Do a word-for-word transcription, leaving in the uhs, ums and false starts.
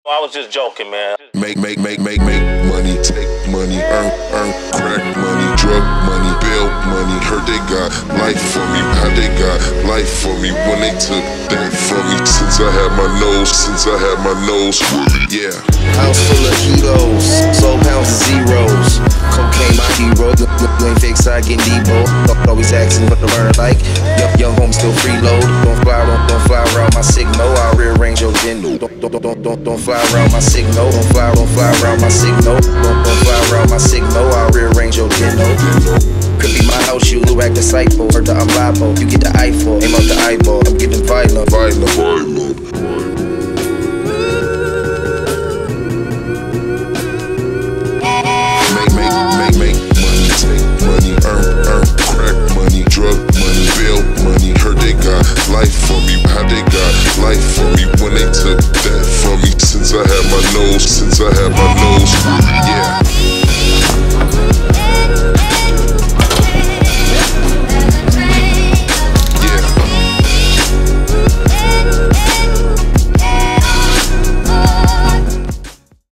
I was just joking, man. Make, make, make, make, make money, take money, earn, earn, crack money, drug money, bail money. Heard they got life for me, how they got life for me when they took that from me. Since I had my nose, since I had my nose, yeah. House full of kilos, soul pounds of zeros. Cocaine my hero, you ain't fake side getting Debo. Always asking what the burner like. Young, young homie still freeload. Don't fly, don't, don't fly around my signal. I'll rearrange your gendo. Don't, don't, don't, don't, don't fly around my signal. Don't fly, don't fly around my signal. Don't, don't fly around my signal. I'll rearrange your gendo. Could be my house, you act disciple. Heard that I'm liable. You get the eyeball, aim out the eyeball. I'm getting violent, violent, violent. Make, make, make, make money, take money, earn, earn, crack money, drug money, bail money. Heard they got life for me, how they got life for me when they took that from me. Since I had my nose, since I had my nose.